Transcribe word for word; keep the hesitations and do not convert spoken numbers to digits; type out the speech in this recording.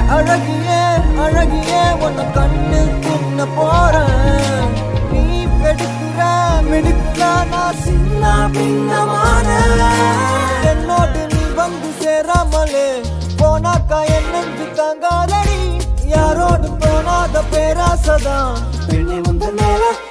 அழகியே அழகியே உன்னை கண்ணு தின்ன போறேன். நீ வெடிக்கிற மிடுக்கிற நான் சின்ன பின்னமான. என்னோடு நீ வந்து சேராமலே போனாக்கா என்னென்று தாங்காதடி. யாரோடு போனாத பேராசதான் பெண்ணை வந்து மேல